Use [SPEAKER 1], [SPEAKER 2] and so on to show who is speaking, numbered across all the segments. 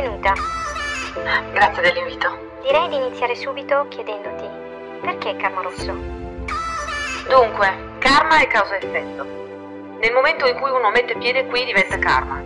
[SPEAKER 1] Benvenuta.
[SPEAKER 2] Grazie dell'invito.
[SPEAKER 1] Direi di iniziare subito chiedendoti perché Karma Rosso?
[SPEAKER 2] Dunque, karma è causa-effetto. Nel momento in cui uno mette piede qui diventa karma.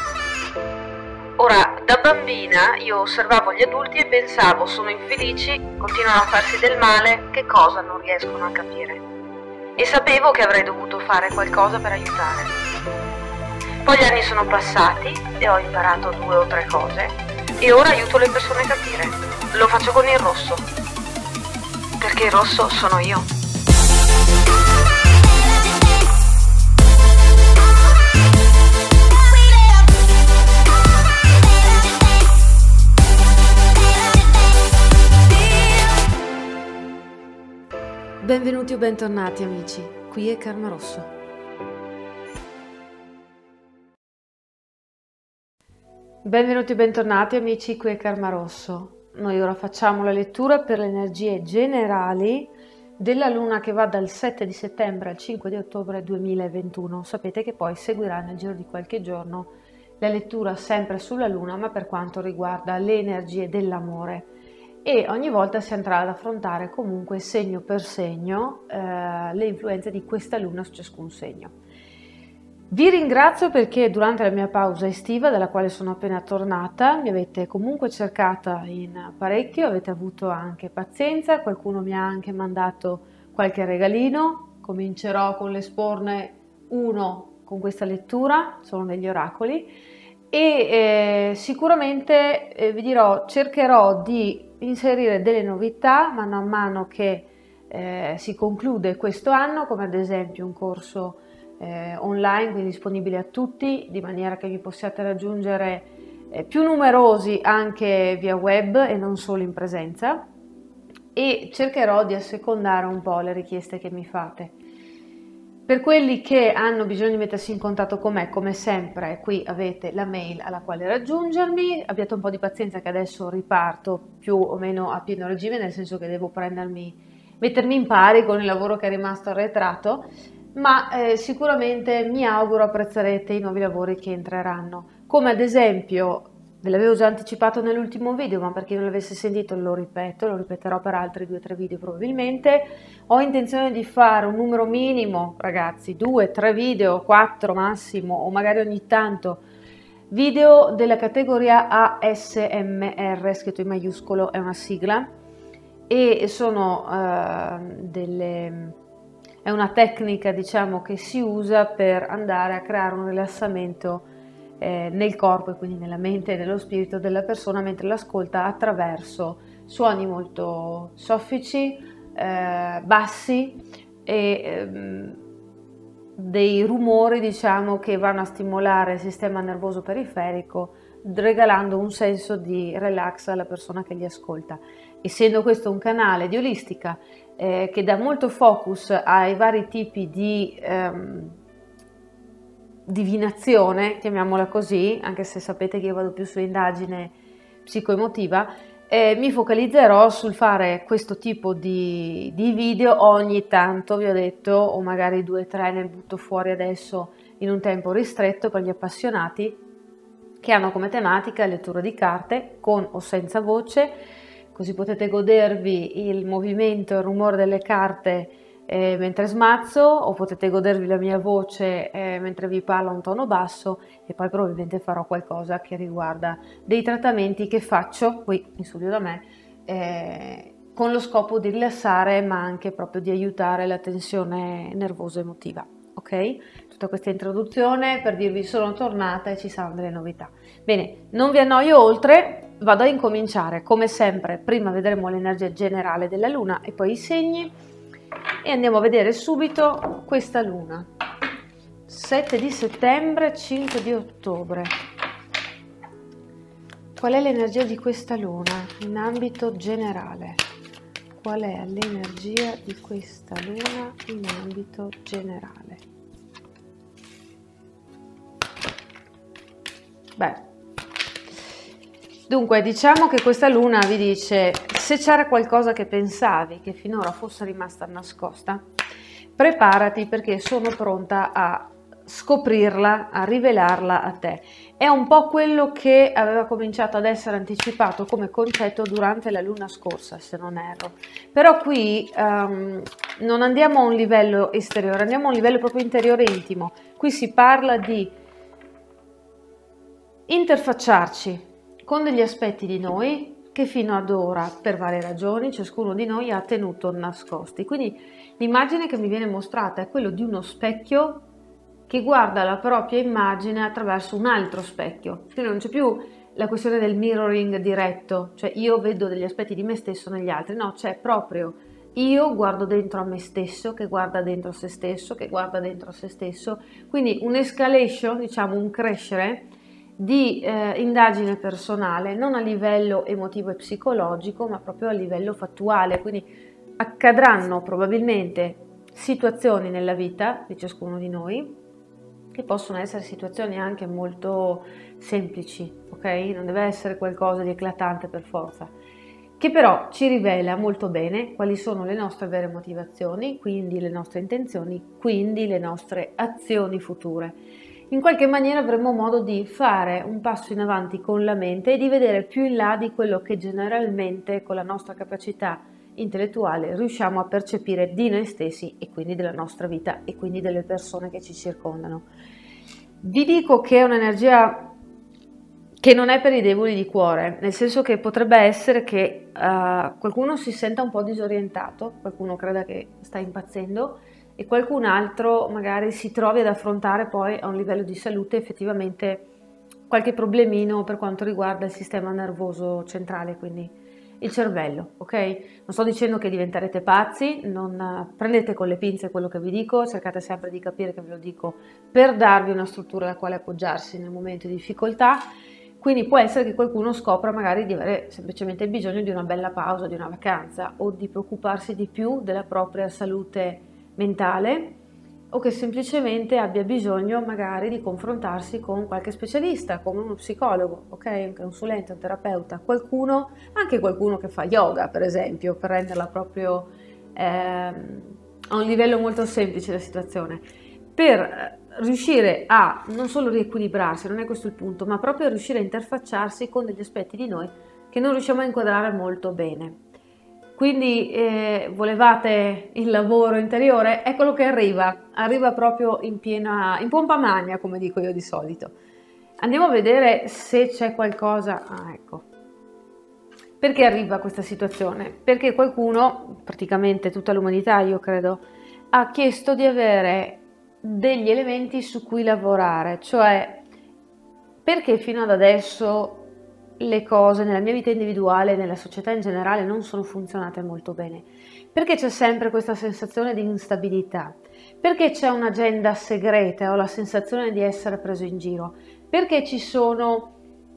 [SPEAKER 2] Ora, da bambina io osservavo gli adulti e pensavo, sono infelici, continuano a farsi del male, che cosa non riescono a capire. E sapevo che avrei dovuto fare qualcosa per aiutare. Poi gli anni sono passati e ho imparato 2 o 3 cose e ora aiuto le persone a capire. Lo faccio con il rosso, perché il rosso sono io.
[SPEAKER 3] Benvenuti o bentornati amici, qui è Karma Rosso. Benvenuti o bentornati amici, qui è Karma Rosso. Noi ora facciamo la lettura per le energie generali della luna che va dal 7 di settembre al 5 di ottobre 2021. Sapete che poi seguirà nel giro di qualche giorno la lettura sempre sulla luna, ma per quanto riguarda le energie dell'amore. E ogni volta si andrà ad affrontare comunque segno per segno le influenze di questa luna su ciascun segno. Vi ringrazio perché durante la mia pausa estiva, dalla quale sono appena tornata, mi avete comunque cercata in parecchio, avete avuto anche pazienza, qualcuno mi ha anche mandato qualche regalino. Comincerò con l'esporne uno con questa lettura, sono degli oracoli, e sicuramente vi dirò, cercherò di inserire delle novità mano a mano che si conclude questo anno, come ad esempio un corso online, quindi disponibile a tutti, di maniera che vi possiate raggiungere più numerosi anche via web e non solo in presenza, e cercherò di assecondare un po' le richieste che mi fate. Per quelli che hanno bisogno di mettersi in contatto con me, come sempre, qui avete la mail alla quale raggiungermi. Abbiate un po' di pazienza che adesso riparto più o meno a pieno regime, nel senso che devo mettermi in pari con il lavoro che è rimasto arretrato, ma sicuramente mi auguro apprezzerete i nuovi lavori che entreranno. Come ad esempio, ve l'avevo già anticipato nell'ultimo video, ma per chi non l'avesse sentito lo ripeto, lo ripeterò per altri 2 o 3 video probabilmente. Ho intenzione di fare un numero minimo, ragazzi, 2, 3 video, 4 massimo, o magari ogni tanto, video della categoria ASMR, scritto in maiuscolo, è una sigla, e sono è una tecnica, diciamo, che si usa per andare a creare un rilassamento nel corpo e quindi nella mente e nello spirito della persona mentre l'ascolta, attraverso suoni molto soffici, bassi e dei rumori, diciamo, che vanno a stimolare il sistema nervoso periferico, regalando un senso di relax alla persona che li ascolta. Essendo questo un canale di olistica che dà molto focus ai vari tipi di divinazione, chiamiamola così, anche se sapete che io vado più sull'indagine psicoemotiva, mi focalizzerò sul fare questo tipo di video ogni tanto, vi ho detto, o magari 2 o 3 ne butto fuori adesso in un tempo ristretto per gli appassionati, che hanno come tematica lettura di carte con o senza voce, così potete godervi il movimento e il rumore delle carte mentre smazzo, o potete godervi la mia voce mentre vi parlo a un tono basso, e poi probabilmente farò qualcosa che riguarda dei trattamenti che faccio qui in studio da me con lo scopo di rilassare, ma anche proprio di aiutare la tensione nervosa emotiva. Ok? Tutta questa introduzione per dirvi sono tornata e ci saranno delle novità. Bene, non vi annoio oltre, vado a incominciare. Come sempre, prima vedremo l'energia generale della luna e poi i segni, e andiamo a vedere subito questa luna. 7 di settembre, 5 di ottobre. Qual è l'energia di questa luna in ambito generale? Qual è l'energia di questa luna in ambito generale? Beh, dunque diciamo che questa luna vi dice: se c'era qualcosa che pensavi che finora fosse rimasta nascosta, preparati, perché sono pronta a scoprirla, a rivelarla a te. È un po' quello che aveva cominciato ad essere anticipato come concetto durante la luna scorsa, se non erro. Però qui non andiamo a un livello esteriore, andiamo a un livello proprio interiore e intimo. Qui si parla di interfacciarci con degli aspetti di noi che fino ad ora, per varie ragioni, ciascuno di noi ha tenuto nascosti. Quindi l'immagine che mi viene mostrata è quello di uno specchio che guarda la propria immagine attraverso un altro specchio. Quindi non c'è più la questione del mirroring diretto, cioè io vedo degli aspetti di me stesso negli altri, no, c'è proprio io guardo dentro a me stesso, che guarda dentro se stesso, che guarda dentro se stesso, quindi un'escalation, diciamo un crescere di indagine personale, non a livello emotivo e psicologico, ma proprio a livello fattuale. Quindi accadranno probabilmente situazioni nella vita di ciascuno di noi, che possono essere situazioni anche molto semplici, ok? Non deve essere qualcosa di eclatante per forza, che però ci rivela molto bene quali sono le nostre vere motivazioni, quindi le nostre intenzioni, quindi le nostre azioni future. In qualche maniera avremo modo di fare un passo in avanti con la mente e di vedere più in là di quello che generalmente con la nostra capacità intellettuale riusciamo a percepire di noi stessi e quindi della nostra vita e quindi delle persone che ci circondano. Vi dico che è un'energia che non è per i deboli di cuore, nel senso che potrebbe essere che qualcuno si senta un po' disorientato, qualcuno creda che sta impazzendo e qualcun altro magari si trovi ad affrontare poi a un livello di salute effettivamente qualche problemino per quanto riguarda il sistema nervoso centrale, quindi il cervello, ok? Non sto dicendo che diventerete pazzi, non prendete con le pinze quello che vi dico, cercate sempre di capire che ve lo dico per darvi una struttura alla quale appoggiarsi nel momento di difficoltà. Quindi può essere che qualcuno scopra magari di avere semplicemente bisogno di una bella pausa, di una vacanza o di preoccuparsi di più della propria salute mentale, o che semplicemente abbia bisogno magari di confrontarsi con qualche specialista, come uno psicologo, ok? Un consulente, un terapeuta, qualcuno, anche qualcuno che fa yoga, per esempio, per renderla proprio a un livello molto semplice la situazione, per riuscire a non solo riequilibrarsi, non è questo il punto, ma proprio riuscire a interfacciarsi con degli aspetti di noi che non riusciamo a inquadrare molto bene. Quindi volevate il lavoro interiore? Eccolo che arriva proprio in pompa magna, come dico io di solito. Andiamo a vedere se c'è qualcosa. Ah, ecco. Perché arriva questa situazione? Perché qualcuno, praticamente tutta l'umanità, io credo, ha chiesto di avere degli elementi su cui lavorare, cioè perché fino ad adesso le cose nella mia vita individuale e nella società in generale non sono funzionate molto bene, perché c'è sempre questa sensazione di instabilità, perché c'è un'agenda segreta, ho la sensazione di essere preso in giro, perché ci sono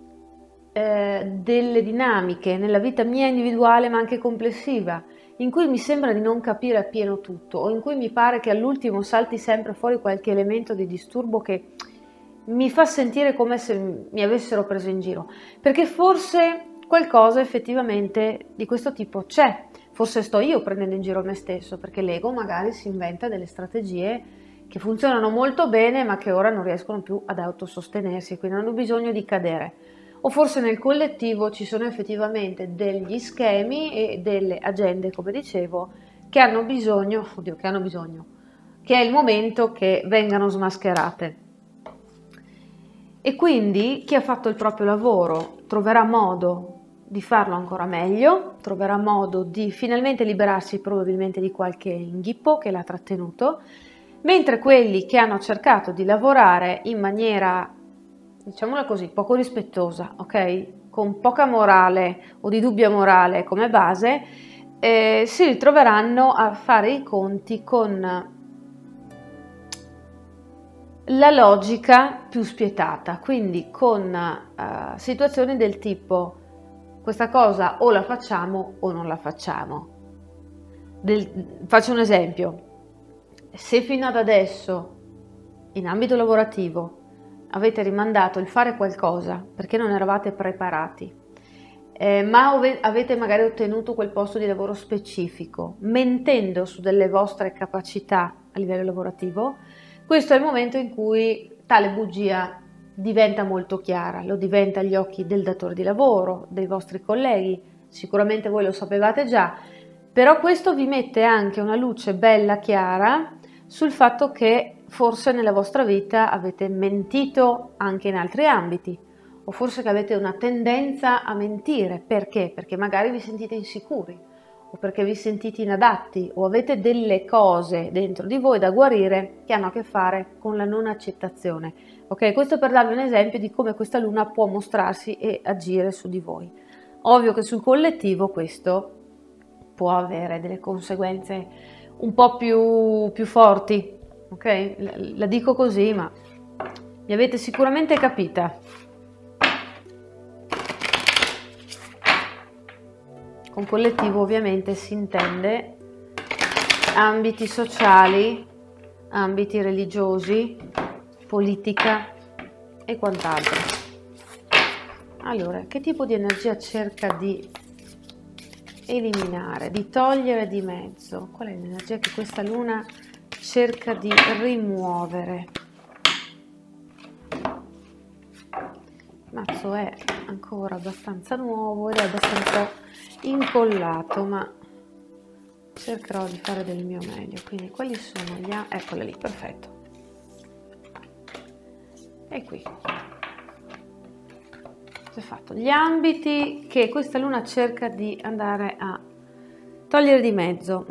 [SPEAKER 3] delle dinamiche nella vita mia individuale ma anche complessiva in cui mi sembra di non capire appieno tutto, o in cui mi pare che all'ultimo salti sempre fuori qualche elemento di disturbo che mi fa sentire come se mi avessero preso in giro, perché forse qualcosa effettivamente di questo tipo c'è, forse sto io prendendo in giro me stesso, perché l'ego magari si inventa delle strategie che funzionano molto bene ma che ora non riescono più ad autosostenersi, quindi hanno bisogno di cadere. O forse nel collettivo ci sono effettivamente degli schemi e delle agende, come dicevo, che hanno bisogno, che è il momento che vengano smascherate. E quindi chi ha fatto il proprio lavoro troverà modo di farlo ancora meglio, troverà modo di finalmente liberarsi probabilmente di qualche inghippo che l'ha trattenuto, mentre quelli che hanno cercato di lavorare in maniera, diciamola così, poco rispettosa, ok? Con poca morale o di dubbia morale come base, si ritroveranno a fare i conti con la logica più spietata, quindi con situazioni del tipo questa cosa o la facciamo o non la facciamo. Faccio un esempio: se fino ad adesso in ambito lavorativo avete rimandato il fare qualcosa perché non eravate preparati, ma avete magari ottenuto quel posto di lavoro specifico mentendo su delle vostre capacità a livello lavorativo, questo è il momento in cui tale bugia diventa molto chiara, lo diventa agli occhi del datore di lavoro, dei vostri colleghi, sicuramente voi lo sapevate già, però questo vi mette anche una luce bella chiara sul fatto che forse nella vostra vita avete mentito anche in altri ambiti, o forse che avete una tendenza a mentire. Perché? Perché magari vi sentite insicuri, o perché vi sentite inadatti, o avete delle cose dentro di voi da guarire che hanno a che fare con la non accettazione. Ok, questo per darvi un esempio di come questa luna può mostrarsi e agire su di voi. Ovvio che sul collettivo questo può avere delle conseguenze un po' più forti, ok? La dico così, ma mi avete sicuramente capita. Con collettivo ovviamente si intende ambiti sociali, ambiti religiosi, politica e quant'altro. Allora, che tipo di energia cerca di eliminare, di togliere di mezzo? Qual è l'energia che questa luna cerca di rimuovere? Il mazzo è ancora abbastanza nuovo ed è abbastanza incollato, ma cercherò di fare del mio meglio. Quindi quali sono gli ambiti? Eccola lì, perfetto. E qui c'è fatto gli ambiti che questa luna cerca di andare a togliere di mezzo.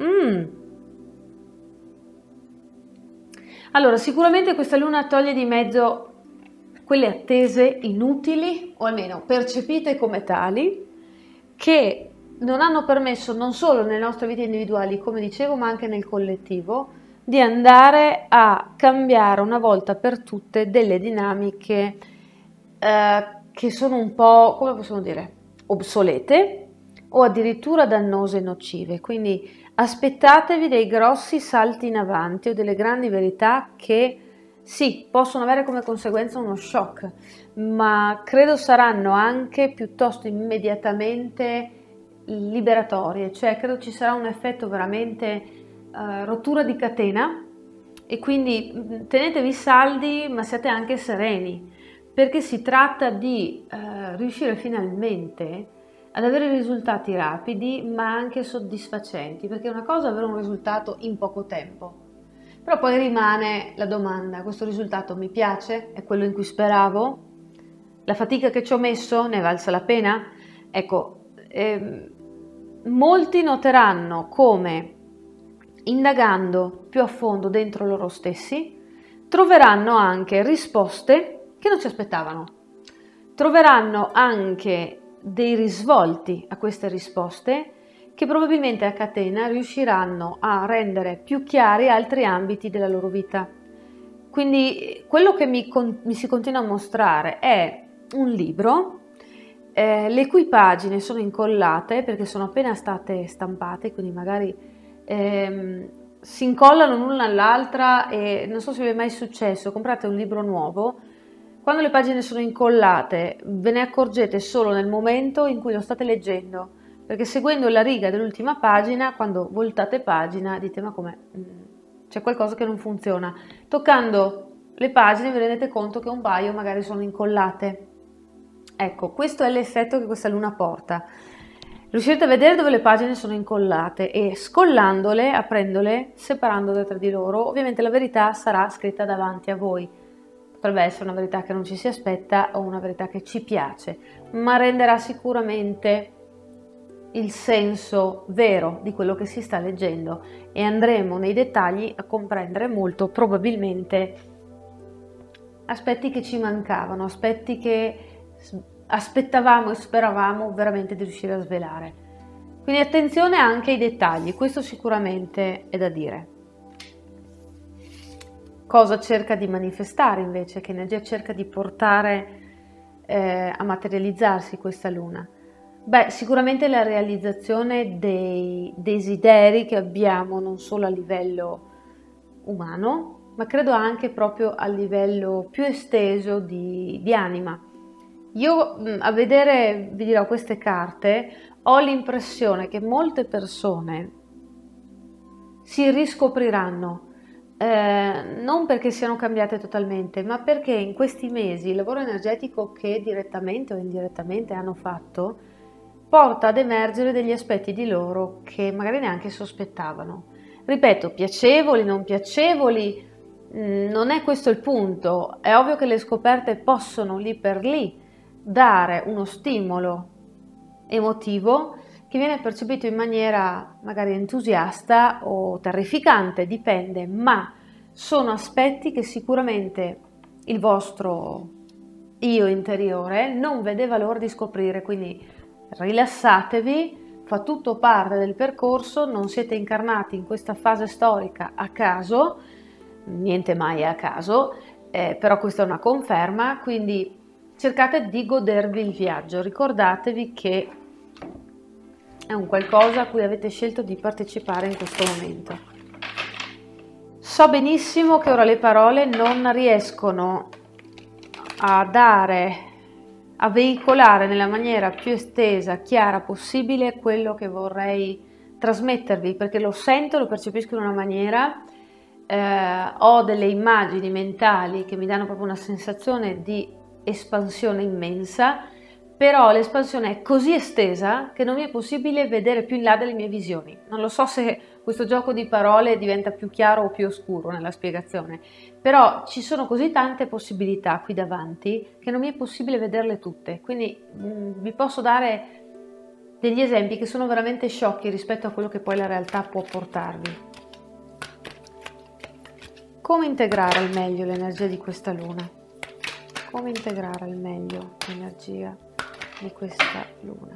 [SPEAKER 3] Allora, sicuramente questa luna toglie di mezzo quelle attese inutili, o almeno percepite come tali, che non hanno permesso, non solo nelle nostre vite individuali, come dicevo, ma anche nel collettivo, di andare a cambiare una volta per tutte delle dinamiche che sono un po', come possiamo dire, obsolete o addirittura dannose e nocive. Quindi aspettatevi dei grossi salti in avanti o delle grandi verità che sì, possono avere come conseguenza uno shock, ma credo saranno anche piuttosto immediatamente liberatorie, cioè credo ci sarà un effetto veramente rottura di catena, e quindi tenetevi saldi ma siate anche sereni, perché si tratta di riuscire finalmente ad avere risultati rapidi ma anche soddisfacenti, perché una cosa è avere un risultato in poco tempo, però poi rimane la domanda: questo risultato mi piace? È quello in cui speravo? La fatica che ci ho messo ne è valsa la pena? Ecco, molti noteranno come, indagando più a fondo dentro loro stessi, troveranno anche risposte che non ci aspettavano. Troveranno anche dei risvolti a queste risposte che probabilmente a catena riusciranno a rendere più chiari altri ambiti della loro vita. Quindi quello che mi si continua a mostrare è un libro, le cui pagine sono incollate perché sono appena state stampate, quindi magari si incollano l'una all'altra, e non so se vi è mai successo, comprate un libro nuovo, quando le pagine sono incollate ve ne accorgete solo nel momento in cui lo state leggendo, perché seguendo la riga dell'ultima pagina, quando voltate pagina dite ma com'è, c'è qualcosa che non funziona. Toccando le pagine vi rendete conto che un paio magari sono incollate. Ecco, questo è l'effetto che questa luna porta. Riuscirete a vedere dove le pagine sono incollate e scollandole, aprendole, separandole tra di loro, ovviamente la verità sarà scritta davanti a voi. Potrebbe essere una verità che non ci si aspetta o una verità che ci piace, ma renderà sicuramente il senso vero di quello che si sta leggendo, e andremo nei dettagli a comprendere molto probabilmente aspetti che ci mancavano, aspetti che aspettavamo e speravamo veramente di riuscire a svelare. Quindi attenzione anche ai dettagli, questo sicuramente è da dire. Cosa cerca di manifestare invece? Che energia cerca di portare a materializzarsi questa luna? Beh, sicuramente la realizzazione dei desideri che abbiamo non solo a livello umano, ma credo anche proprio a livello più esteso di anima. Io a vedere, vi dirò, queste carte, ho l'impressione che molte persone si riscopriranno, non perché siano cambiate totalmente, ma perché in questi mesi il lavoro energetico che direttamente o indirettamente hanno fatto porta ad emergere degli aspetti di loro che magari neanche sospettavano. Ripeto, piacevoli, non piacevoli, non è questo il punto. È ovvio che le scoperte possono lì per lì dare uno stimolo emotivo che viene percepito in maniera magari entusiasta o terrificante, dipende, ma sono aspetti che sicuramente il vostro io interiore non vedeva l'ora di scoprire, quindi rilassatevi, fa tutto parte del percorso, non siete incarnati in questa fase storica a caso, niente mai è a caso, però questa è una conferma, quindi cercate di godervi il viaggio, ricordatevi che è un qualcosa a cui avete scelto di partecipare in questo momento. So benissimo che ora le parole non riescono a veicolare nella maniera più estesa, chiara possibile quello che vorrei trasmettervi, perché lo sento, lo percepisco in una maniera, ho delle immagini mentali che mi danno proprio una sensazione di espansione immensa, però l'espansione è così estesa che non mi è possibile vedere più in là delle mie visioni. Non lo so se questo gioco di parole diventa più chiaro o più oscuro nella spiegazione, però ci sono così tante possibilità qui davanti che non mi è possibile vederle tutte, quindi vi posso dare degli esempi che sono veramente sciocchi rispetto a quello che poi la realtà può portarvi. Come integrare al meglio l'energia di questa luna? Come integrare al meglio l'energia di questa luna?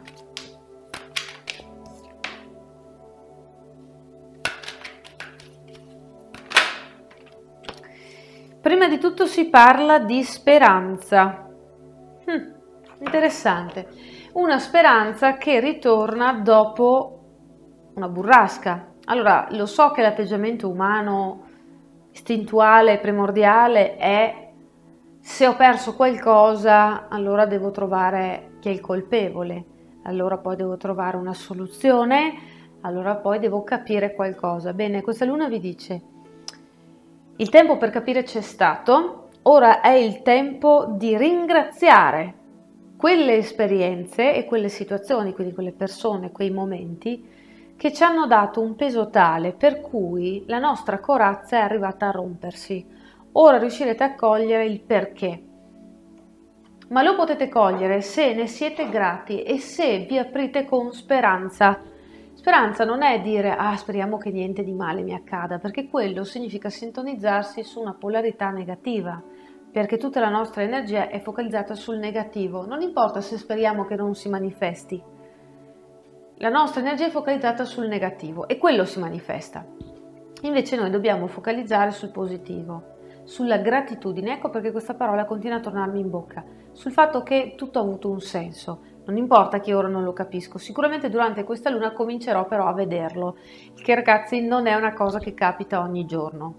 [SPEAKER 3] Prima di tutto si parla di speranza. Interessante. Una speranza che ritorna dopo una burrasca. Allora, lo so che l'atteggiamento umano istintuale, primordiale è: se ho perso qualcosa, allora devo trovare chi è il colpevole, allora poi devo trovare una soluzione, allora poi devo capire qualcosa. Bene, questa luna vi dice: il tempo per capire c'è stato, ora è il tempo di ringraziare quelle esperienze e quelle situazioni, quindi quelle persone, quei momenti che ci hanno dato un peso tale per cui la nostra corazza è arrivata a rompersi. Ora riuscirete a cogliere il perché, ma lo potete cogliere se ne siete grati e se vi aprite con speranza. Speranza non è dire speriamo che niente di male mi accada, perché quello significa sintonizzarsi su una polarità negativa, perché tutta la nostra energia è focalizzata sul negativo. Non importa se speriamo che non si manifesti, la nostra energia è focalizzata sul negativo e quello si manifesta. Invece noi dobbiamo focalizzare sul positivo, sulla gratitudine. Ecco perché questa parola continua a tornarmi in bocca, sul fatto che tutto ha avuto un senso. Non importa che ora non lo capisco, sicuramente durante questa luna comincerò però a vederlo, il che ragazzi non è una cosa che capita ogni giorno.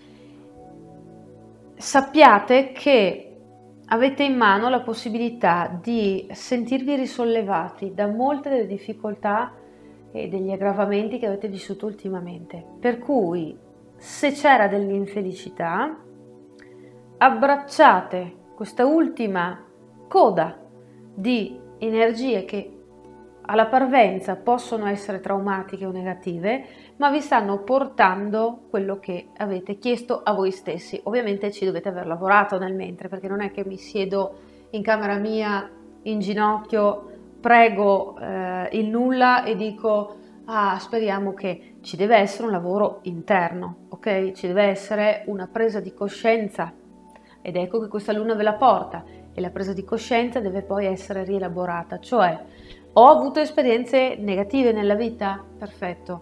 [SPEAKER 3] Sappiate che avete in mano la possibilità di sentirvi risollevati da molte delle difficoltà e degli aggravamenti che avete vissuto ultimamente, per cui se c'era dell'infelicità, abbracciate questa ultima coda di energie che alla parvenza possono essere traumatiche o negative, ma vi stanno portando quello che avete chiesto a voi stessi. Ovviamente ci dovete aver lavorato nel mentre, perché non è che mi siedo in camera mia in ginocchio, prego il nulla e dico speriamo che. Ci deve essere un lavoro interno, ok? Ci deve essere una presa di coscienza, ed ecco che questa luna ve la porta, e la presa di coscienza deve poi essere rielaborata, cioè ho avuto esperienze negative nella vita? Perfetto.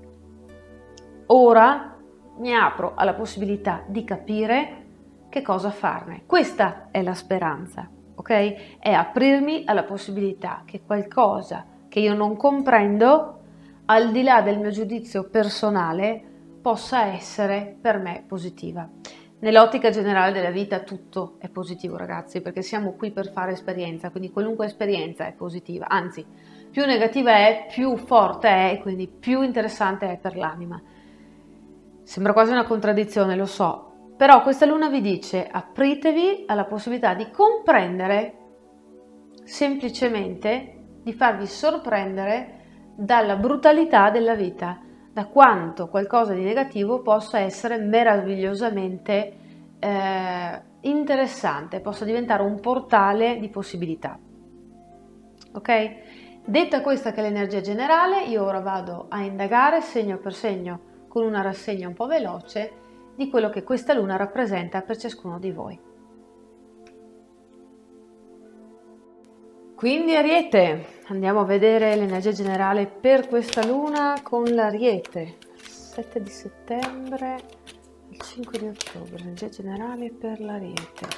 [SPEAKER 3] Ora mi apro alla possibilità di capire che cosa farne. Questa è la speranza, ok? È aprirmi alla possibilità che qualcosa che io non comprendo, al di là del mio giudizio personale, possa essere per me positiva. Nell'ottica generale della vita tutto è positivo, ragazzi, perché siamo qui per fare esperienza, quindi qualunque esperienza è positiva, anzi più negativa è, più forte è e quindi più interessante è per l'anima. Sembra quasi una contraddizione, lo so, però questa luna vi dice apritevi alla possibilità di comprendere, semplicemente di farvi sorprendere dalla brutalità della vita, da quanto qualcosa di negativo possa essere meravigliosamente interessante, possa diventare un portale di possibilità. Ok? Detta questa che è l'energia generale, io ora vado a indagare segno per segno con una rassegna un po' veloce di quello che questa luna rappresenta per ciascuno di voi. Quindi Ariete, andiamo a vedere l'energia generale per questa luna con l'Ariete, 7 di settembre, il 5 di ottobre, l'energia generale per l'Ariete.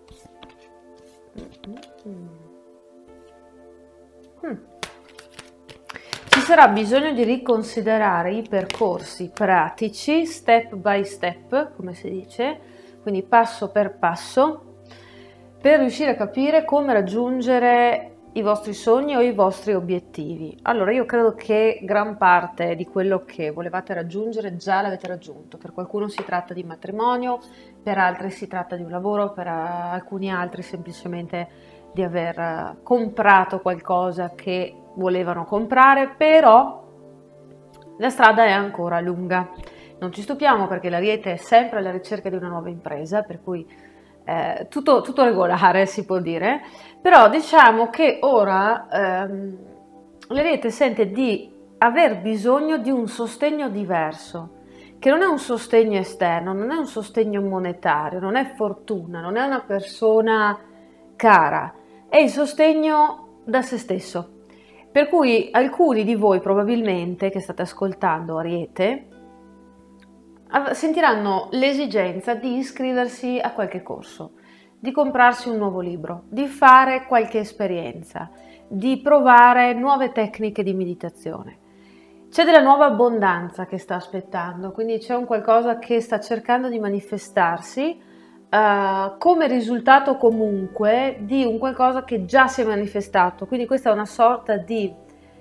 [SPEAKER 3] Ci sarà bisogno di riconsiderare i percorsi pratici, step by step, come si dice, quindi passo per passo, per riuscire a capire come raggiungere i vostri sogni o i vostri obiettivi. Allora, io credo che gran parte di quello che volevate raggiungere già l'avete raggiunto. Per qualcuno si tratta di matrimonio, per altri si tratta di un lavoro, per alcuni altri semplicemente di aver comprato qualcosa che volevano comprare, però la strada è ancora lunga. Non ci stupiamo perché l'Ariete è sempre alla ricerca di una nuova impresa, per cui tutto regolare si può dire, però diciamo che ora l'Ariete sente di aver bisogno di un sostegno diverso, che non è un sostegno esterno, non è un sostegno monetario, non è fortuna, non è una persona cara, è il sostegno da se stesso. Per cui alcuni di voi probabilmente che state ascoltando Ariete sentiranno l'esigenza di iscriversi a qualche corso, di comprarsi un nuovo libro, di fare qualche esperienza, di provare nuove tecniche di meditazione. C'è della nuova abbondanza che sta aspettando, quindi c'è un qualcosa che sta cercando di manifestarsi come risultato comunque di un qualcosa che già si è manifestato, quindi questa è una sorta di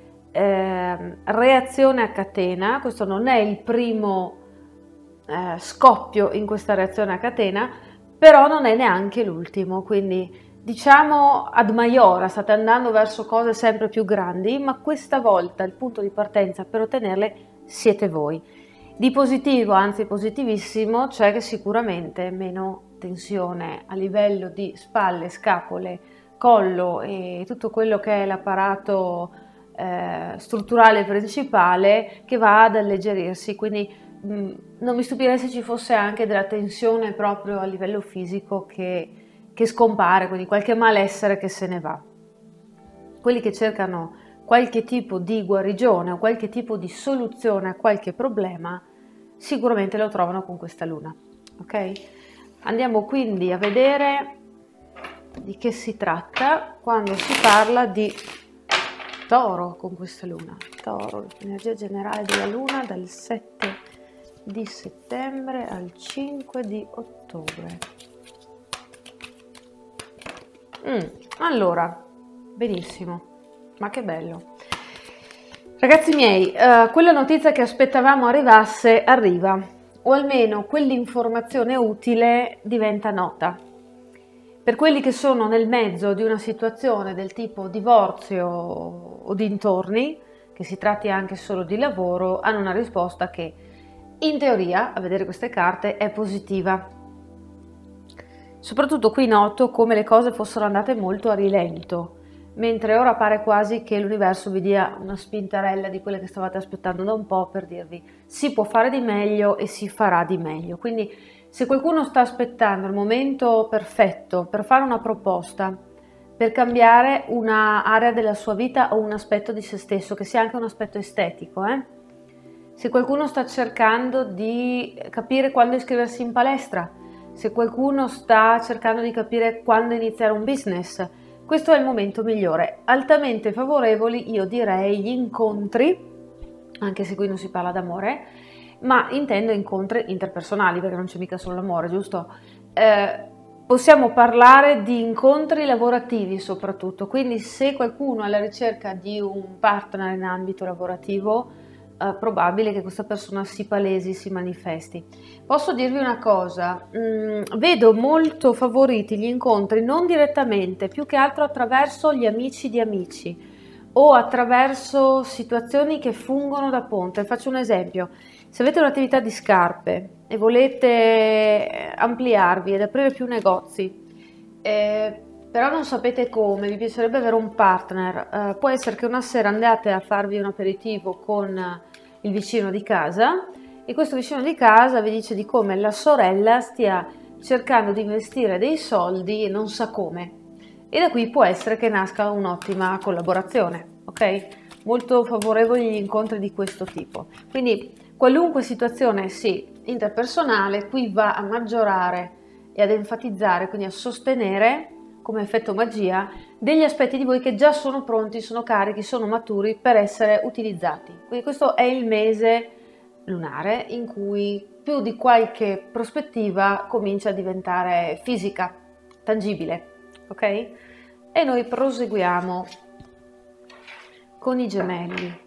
[SPEAKER 3] reazione a catena. Questo non è il primo scoppio in questa reazione a catena, però non è neanche l'ultimo, quindi diciamo ad maiora, state andando verso cose sempre più grandi, ma questa volta il punto di partenza per ottenerle siete voi. Di positivo, anzi positivissimo, c'è che sicuramente meno tensione a livello di spalle, scapole, collo e tutto quello che è l'apparato strutturale principale, che va ad alleggerirsi, quindi non mi stupirei se ci fosse anche della tensione proprio a livello fisico che scompare, quindi qualche malessere che se ne va. Quelli che cercano qualche tipo di guarigione o qualche tipo di soluzione a qualche problema sicuramente lo trovano con questa luna, ok? Andiamo quindi a vedere di che si tratta quando si parla di Toro con questa luna. Toro, l'energia generale della luna dal 7 di settembre al 5 di ottobre. Allora, benissimo, ma che bello. Ragazzi miei, quella notizia che aspettavamo arrivasse arriva, o almeno quell'informazione utile diventa nota. Per quelli che sono nel mezzo di una situazione del tipo divorzio o dintorni, che si tratti anche solo di lavoro, hanno una risposta che in teoria, a vedere queste carte, è positiva. Soprattutto qui noto come le cose fossero andate molto a rilento, mentre ora pare quasi che l'universo vi dia una spintarella di quelle che stavate aspettando da un po' per dirvi si può fare di meglio e si farà di meglio. Quindi se qualcuno sta aspettando il momento perfetto per fare una proposta, per cambiare un'area della sua vita o un aspetto di se stesso, che sia anche un aspetto estetico, se qualcuno sta cercando di capire quando iscriversi in palestra, se qualcuno sta cercando di capire quando iniziare un business, questo è il momento migliore. Altamente favorevoli, io direi, gli incontri, anche se qui non si parla d'amore, ma intendo incontri interpersonali, perché non c'è mica solo l'amore, giusto? Possiamo parlare di incontri lavorativi soprattutto, quindi se qualcuno è alla ricerca di un partner in ambito lavorativo, probabile che questa persona si palesi, si manifesti. Posso dirvi una cosa, vedo molto favoriti gli incontri non direttamente, più che altro attraverso gli amici di amici o attraverso situazioni che fungono da ponte. Faccio un esempio: se avete un'attività di scarpe e volete ampliarvi ed aprire più negozi, però non sapete come, vi piacerebbe avere un partner, può essere che una sera andate a farvi un aperitivo con il vicino di casa e questo vicino di casa vi dice di come la sorella stia cercando di investire dei soldi e non sa come, e da qui può essere che nasca un'ottima collaborazione, ok? Molto favorevoli gli incontri di questo tipo. Quindi qualunque situazione interpersonale qui va a maggiorare e ad enfatizzare, quindi a sostenere come effetto magia degli aspetti di voi che già sono pronti, sono carichi, sono maturi per essere utilizzati. Quindi questo è il mese lunare in cui più di qualche prospettiva comincia a diventare fisica, tangibile, ok? E noi proseguiamo con i gemelli.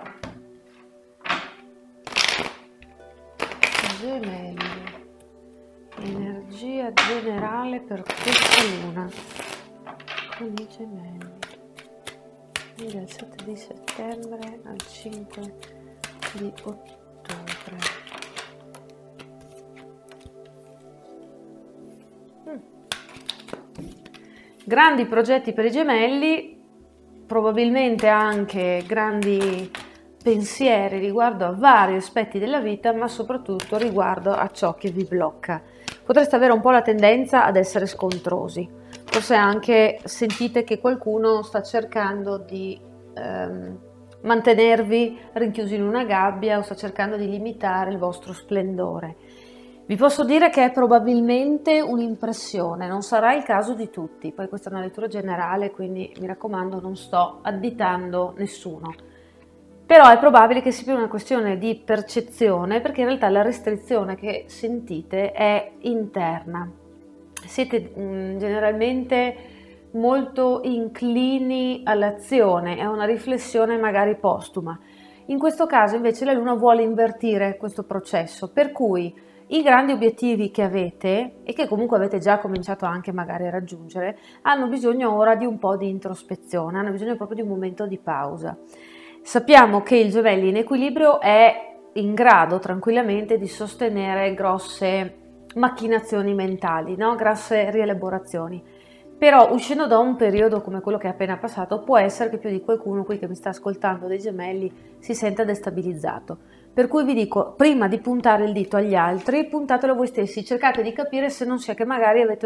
[SPEAKER 3] Gemelli, energia generale per questa luna con i gemelli, quindi dal 7 di settembre al 5 di ottobre. Grandi progetti per i gemelli, probabilmente anche grandi pensieri riguardo a vari aspetti della vita, ma soprattutto riguardo a ciò che vi blocca. Potreste avere un po' la tendenza ad essere scontrosi, forse anche sentite che qualcuno sta cercando di mantenervi rinchiusi in una gabbia o sta cercando di limitare il vostro splendore. Vi posso dire che è probabilmente un'impressione, non sarà il caso di tutti, poi questa è una lettura generale, quindi mi raccomando non sto additando nessuno. Però è probabile che sia più una questione di percezione, perché in realtà la restrizione che sentite è interna. Siete generalmente molto inclini all'azione, è una riflessione magari postuma. In questo caso invece la Luna vuole invertire questo processo, per cui i grandi obiettivi che avete e che comunque avete già cominciato anche magari a raggiungere hanno bisogno ora di un po' di introspezione, hanno bisogno proprio di un momento di pausa. Sappiamo che il Gemelli in equilibrio è in grado tranquillamente di sostenere grosse macchinazioni mentali, no? Grosse rielaborazioni. Però uscendo da un periodo come quello che è appena passato, può essere che più di qualcuno qui che mi sta ascoltando dei Gemelli si senta destabilizzato. Per cui vi dico, prima di puntare il dito agli altri, puntatelo a voi stessi, cercate di capire se non sia che magari avete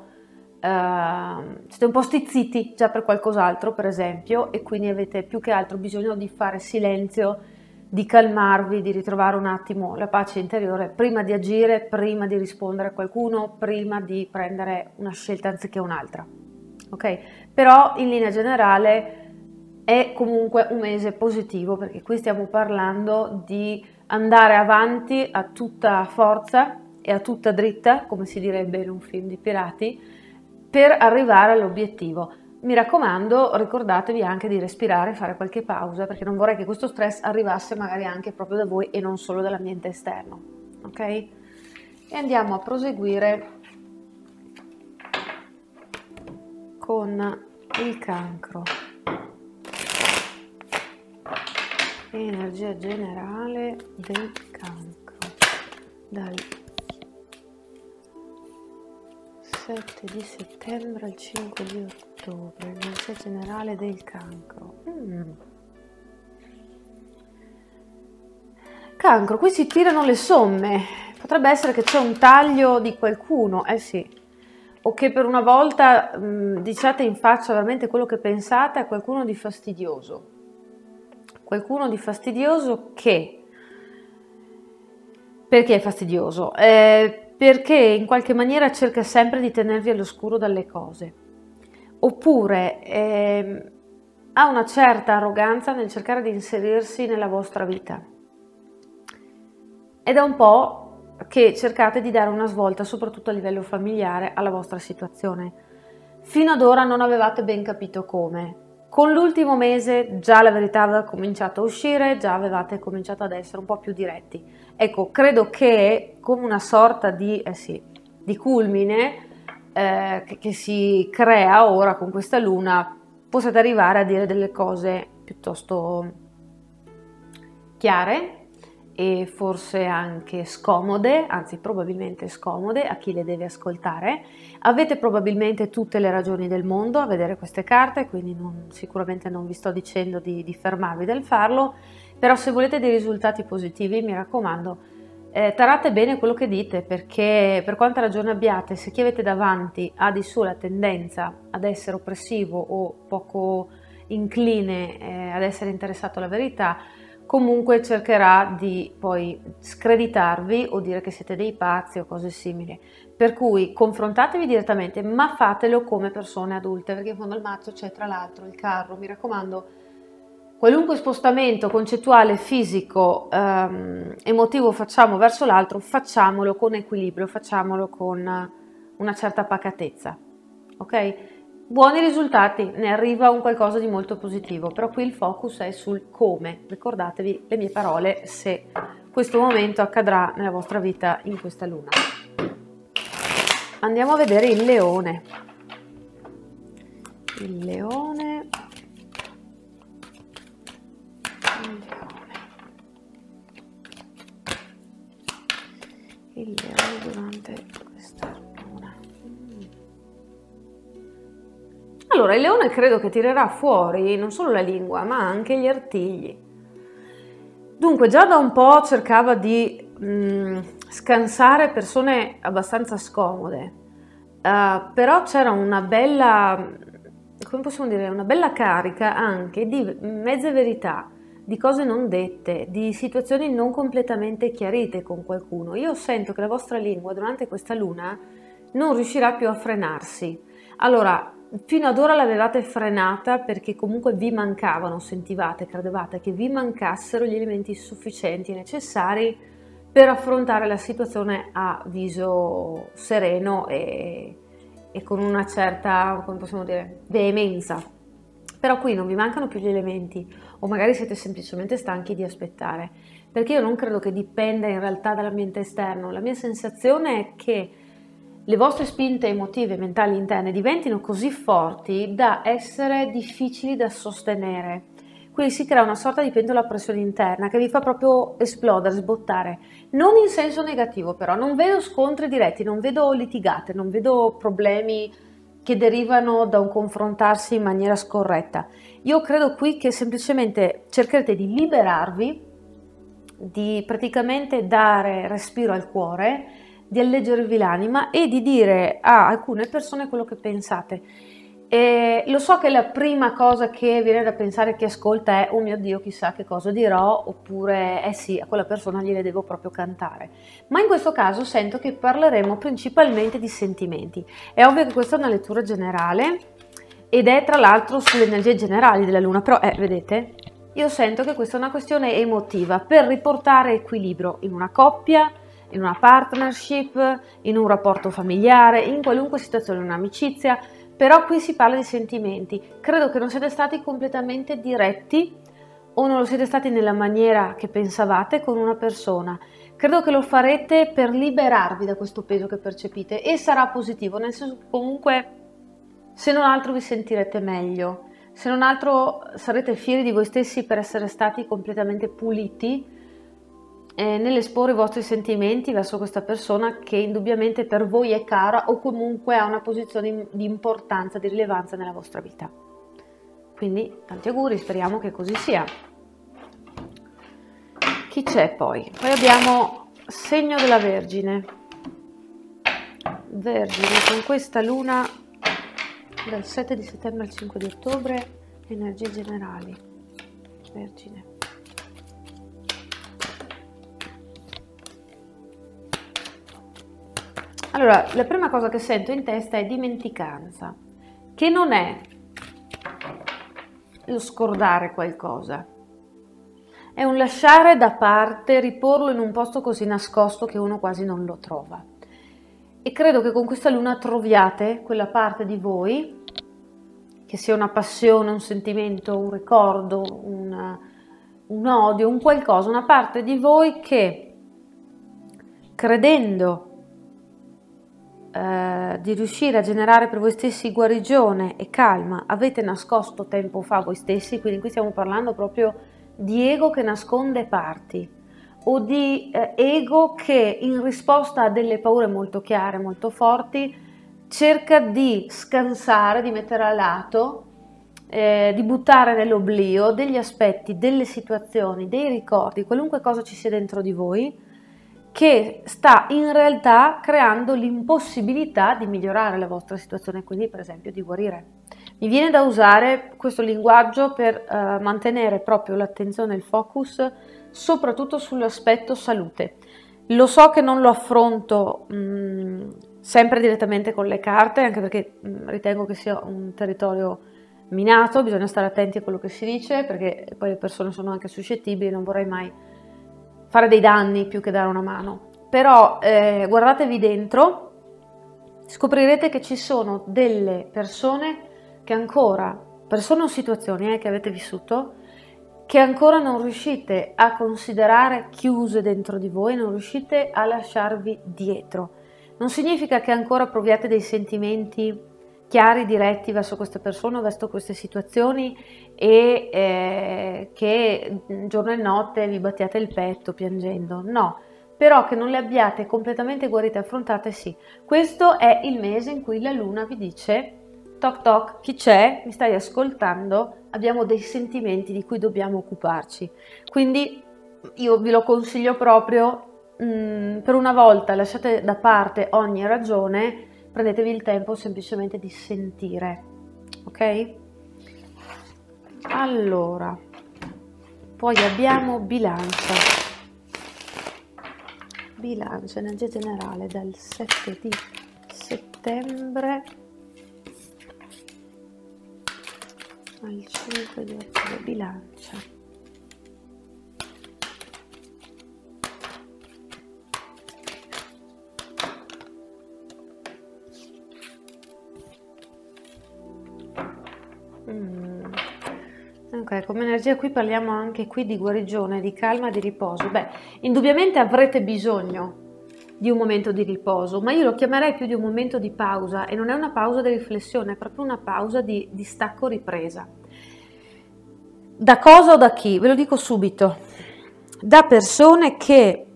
[SPEAKER 3] siete un po' stizziti già per qualcos'altro, per esempio, e quindi avete più che altro bisogno di fare silenzio, di calmarvi, di ritrovare un attimo la pace interiore prima di agire, prima di rispondere a qualcuno, prima di prendere una scelta anziché un'altra. Ok? Però in linea generale è comunque un mese positivo, perché qui stiamo parlando di andare avanti a tutta forza e a tutta dritta, come si direbbe in un film di pirati, per arrivare all'obiettivo. Mi raccomando, ricordatevi anche di respirare, fare qualche pausa, perché non vorrei che questo stress arrivasse magari anche proprio da voi e non solo dall'ambiente esterno. Ok? E andiamo a proseguire con il Cancro. Energia generale del Cancro dal 7 di settembre al 5 di ottobre, energia generale del Cancro. Cancro, qui si tirano le somme, potrebbe essere che c'è un taglio di qualcuno, sì, o che per una volta diciate in faccia veramente quello che pensate a qualcuno di fastidioso. Qualcuno di fastidioso che... Perché è fastidioso? Perché in qualche maniera cerca sempre di tenervi all'oscuro dalle cose, oppure ha una certa arroganza nel cercare di inserirsi nella vostra vita. Ed è un po' che cercate di dare una svolta, soprattutto a livello familiare, alla vostra situazione. Fino ad ora non avevate ben capito come con l'ultimo mese già la verità aveva cominciato a uscire, già avevate cominciato ad essere un po' più diretti. Ecco, credo che come una sorta di culmine che si crea ora con questa luna, possiate arrivare a dire delle cose piuttosto chiare e forse anche scomode, anzi probabilmente scomode a chi le deve ascoltare. Avete probabilmente tutte le ragioni del mondo a vedere queste carte, quindi sicuramente non vi sto dicendo di fermarvi dal farlo, però se volete dei risultati positivi, mi raccomando, tarate bene quello che dite, perché per quanta ragione abbiate, se chi avete davanti ha di suo la tendenza ad essere oppressivo o poco incline ad essere interessato alla verità, comunque cercherà di poi screditarvi o dire che siete dei pazzi o cose simili. Per cui confrontatevi direttamente, ma fatelo come persone adulte, perché in fondo al mazzo c'è tra l'altro il carro. Mi raccomando, qualunque spostamento concettuale, fisico, emotivo facciamo verso l'altro, facciamolo con equilibrio, facciamolo con una certa pacatezza, ok? Buoni risultati, ne arriva un qualcosa di molto positivo, però qui il focus è sul come. Ricordatevi le mie parole se questo momento accadrà nella vostra vita in questa luna. Andiamo a vedere il leone. Il leone. Il leone durante questa luna. Allora, il leone credo che tirerà fuori non solo la lingua, ma anche gli artigli. Dunque, già da un po' cercava di scansare persone abbastanza scomode, però c'era una bella, come possiamo dire, una bella carica anche di mezze verità, di cose non dette, di situazioni non completamente chiarite con qualcuno. Io sento che la vostra lingua durante questa luna non riuscirà più a frenarsi. Allora, fino ad ora l'avevate frenata perché comunque vi mancavano, sentivate, credevate che vi mancassero gli elementi sufficienti e necessari per affrontare la situazione a viso sereno e con una certa, come possiamo dire, veemenza. Però qui non vi mancano più gli elementi, o magari siete semplicemente stanchi di aspettare, perché io non credo che dipenda in realtà dall'ambiente esterno. La mia sensazione è che le vostre spinte emotive, mentali, interne diventino così forti da essere difficili da sostenere. Quindi si crea una sorta di pentola a pressione interna che vi fa proprio esplodere, sbottare. Non in senso negativo però, non vedo scontri diretti, non vedo litigate, non vedo problemi che derivano da un confrontarsi in maniera scorretta. Io credo qui che semplicemente cercherete di liberarvi, di praticamente dare respiro al cuore, di alleggerirvi l'anima e di dire a alcune persone quello che pensate. E lo so che la prima cosa che viene da pensare a chi ascolta è oh mio Dio, chissà che cosa dirò, oppure sì, a quella persona gliele devo proprio cantare. Ma in questo caso sento che parleremo principalmente di sentimenti. È ovvio che questa è una lettura generale ed è tra l'altro sulle energie generali della luna, però vedete, io sento che questa è una questione emotiva per riportare equilibrio in una coppia, in una partnership, in un rapporto familiare, in qualunque situazione, in un'amicizia. Però qui si parla di sentimenti. Credo che non siete stati completamente diretti o non lo siete stati nella maniera che pensavate con una persona. Credo che lo farete per liberarvi da questo peso che percepite e sarà positivo, nel senso che comunque se non altro vi sentirete meglio, se non altro sarete fieri di voi stessi per essere stati completamente puliti nell'esporre i vostri sentimenti verso questa persona che indubbiamente per voi è cara o comunque ha una posizione di importanza, di rilevanza nella vostra vita. Quindi tanti auguri, speriamo che così sia. Chi c'è poi? Poi abbiamo segno della Vergine. Vergine con questa luna dal 7 di settembre al 5 di ottobre, energie generali. Vergine. Allora, la prima cosa che sento in testa è dimenticanza, che non è lo scordare qualcosa, è un lasciare da parte, riporlo in un posto così nascosto che uno quasi non lo trova. E credo che con questa luna troviate quella parte di voi che sia una passione, un sentimento, un ricordo, un odio, un qualcosa, una parte di voi che, credendo di riuscire a generare per voi stessi guarigione e calma, avete nascosto tempo fa voi stessi. Quindi qui stiamo parlando proprio di ego che nasconde parti, o di ego che in risposta a delle paure molto chiare, molto forti, cerca di scansare, di mettere a lato, di buttare nell'oblio degli aspetti, delle situazioni, dei ricordi, qualunque cosa ci sia dentro di voi, che sta in realtà creando l'impossibilità di migliorare la vostra situazione, quindi per esempio di guarire. Mi viene da usare questo linguaggio per mantenere proprio l'attenzione e il focus soprattutto sull'aspetto salute. Lo so che non lo affronto sempre direttamente con le carte, anche perché ritengo che sia un territorio minato, bisogna stare attenti a quello che si dice, perché poi le persone sono anche suscettibili, non vorrei mai fare dei danni più che dare una mano. Però guardatevi dentro, scoprirete che ci sono delle persone che ancora, persone o situazioni che avete vissuto, che ancora non riuscite a considerare chiuse dentro di voi, non riuscite a lasciarvi dietro. Non significa che ancora proviate dei sentimenti chiari, diretti verso queste persone o verso queste situazioni e che giorno e notte vi battiate il petto piangendo, no, però che non le abbiate completamente guarite e affrontate, sì. Questo è il mese in cui la luna vi dice: toc toc, chi c'è? Mi stai ascoltando? Abbiamo dei sentimenti di cui dobbiamo occuparci. Quindi io vi lo consiglio proprio, per una volta lasciate da parte ogni ragione, prendetevi il tempo semplicemente di sentire, ok? Allora, poi abbiamo bilancia, energia generale dal 7 di settembre al 5 di ottobre, bilancia. Ok, come energia qui parliamo anche qui di guarigione, di calma, di riposo. Beh, indubbiamente avrete bisogno di un momento di riposo, ma io lo chiamerei più di un momento di pausa, e non è una pausa di riflessione, è proprio una pausa di stacco ripresa. Da cosa o da chi? Ve lo dico subito. Da persone che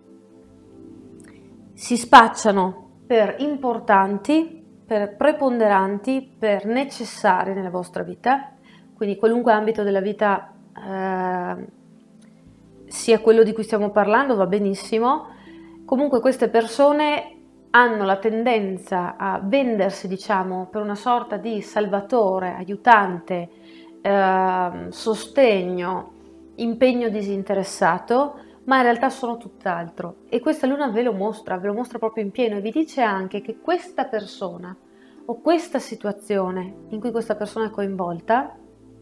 [SPEAKER 3] si spacciano per importanti, per preponderanti, per necessari nella vostra vita. Quindi qualunque ambito della vita sia quello di cui stiamo parlando va benissimo. Comunque queste persone hanno la tendenza a vendersi, diciamo, per una sorta di salvatore, aiutante, sostegno, impegno disinteressato, ma in realtà sono tutt'altro. E questa luna ve lo mostra proprio in pieno, e vi dice anche che questa persona o questa situazione in cui questa persona è coinvolta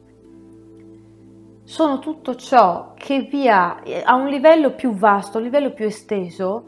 [SPEAKER 3] sono tutto ciò che vi ha, a un livello più vasto, a un livello più esteso,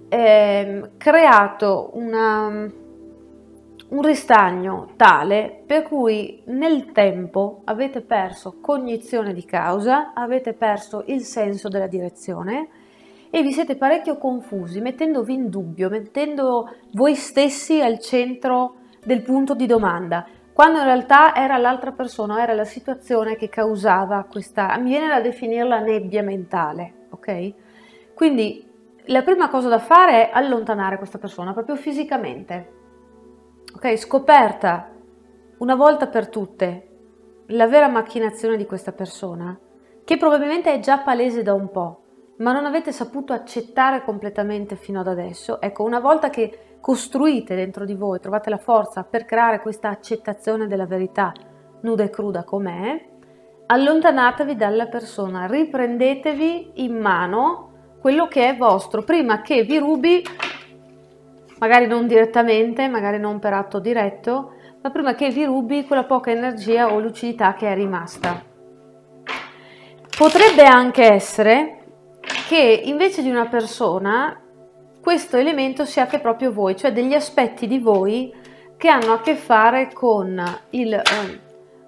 [SPEAKER 3] creato un ristagno tale per cui nel tempo avete perso cognizione di causa, avete perso il senso della direzione e vi siete parecchio confusi, mettendovi in dubbio, mettendo voi stessi al centro del punto di domanda, quando in realtà era l'altra persona, era la situazione che causava questa, mi viene da definirla nebbia mentale, ok? Quindi la prima cosa da fare è allontanare questa persona, proprio fisicamente, ok? Scoperta una volta per tutte la vera macchinazione di questa persona, che probabilmente è già palese da un po', ma non avete saputo accettare completamente fino ad adesso. Ecco, una volta che costruite dentro di voi, trovate la forza per creare questa accettazione della verità nuda e cruda com'è, allontanatevi dalla persona, riprendetevi in mano quello che è vostro, prima che vi rubi, magari non direttamente, magari non per atto diretto, ma prima che vi rubi quella poca energia o lucidità che è rimasta. Potrebbe anche essere che invece di una persona questo elemento siate proprio voi, cioè degli aspetti di voi che hanno a che fare con